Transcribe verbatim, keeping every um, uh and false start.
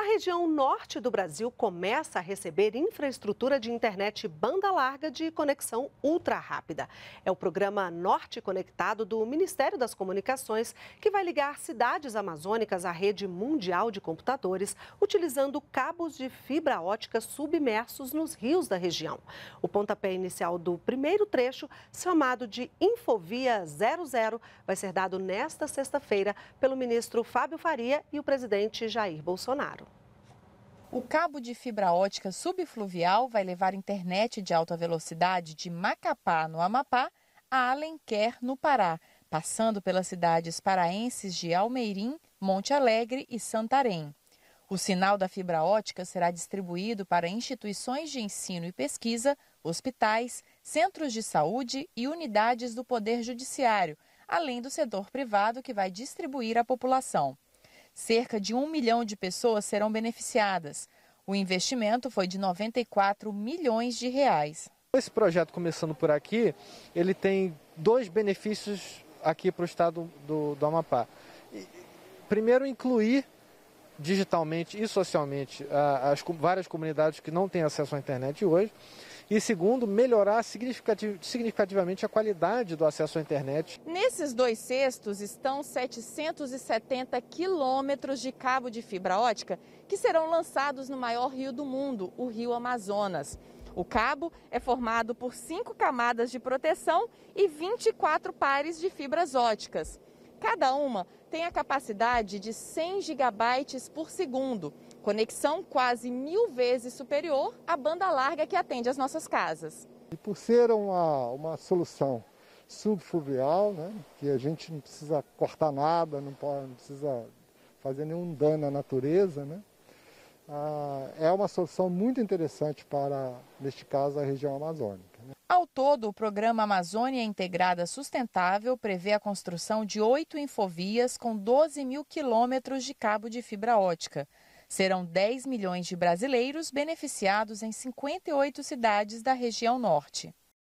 região norte do Brasil começa a receber infraestrutura de internet banda larga de conexão ultra rápida. É o programa Norte Conectado do Ministério das Comunicações que vai ligar cidades amazônicas à rede mundial de computadores, utilizando cabos de fibra ótica submersos nos rios da região. O pontapé inicial do primeiro trecho, chamado de Infovia zero zero, vai ser dado nesta sexta-feira pelo ministro Fábio Faria e o presidente Jair Bolsonaro. O cabo de fibra ótica subfluvial vai levar internet de alta velocidade de Macapá, no Amapá, a Alenquer, no Pará, passando pelas cidades paraenses de Almeirim, Monte Alegre e Santarém. O sinal da fibra ótica será distribuído para instituições de ensino e pesquisa, hospitais, centros de saúde e unidades do Poder Judiciário, além do setor privado que vai distribuir à população. Cerca de um milhão de pessoas serão beneficiadas. O investimento foi de noventa e quatro milhões de reais. Esse projeto, começando por aqui, ele tem dois benefícios aqui para o estado do, do Amapá. Primeiro, incluir digitalmente e socialmente as várias comunidades que não têm acesso à internet hoje. E segundo, melhorar significativamente a qualidade do acesso à internet. Nesses dois cestos estão setecentos e setenta quilômetros de cabo de fibra ótica que serão lançados no maior rio do mundo, o Rio Amazonas. O cabo é formado por cinco camadas de proteção e vinte e quatro pares de fibras óticas. Cada uma tem a capacidade de cem gigabytes por segundo, conexão quase mil vezes superior à banda larga que atende as nossas casas. E por ser uma, uma solução subfluvial, né, que a gente não precisa cortar nada, não, pode, não precisa fazer nenhum dano à natureza, né, ah, é uma solução muito interessante para, neste caso, a região amazônica. Né. Ao todo, o programa Amazônia Integrada Sustentável prevê a construção de oito infovias com doze mil quilômetros de cabo de fibra ótica. Serão dez milhões de brasileiros beneficiados em cinquenta e oito cidades da região norte.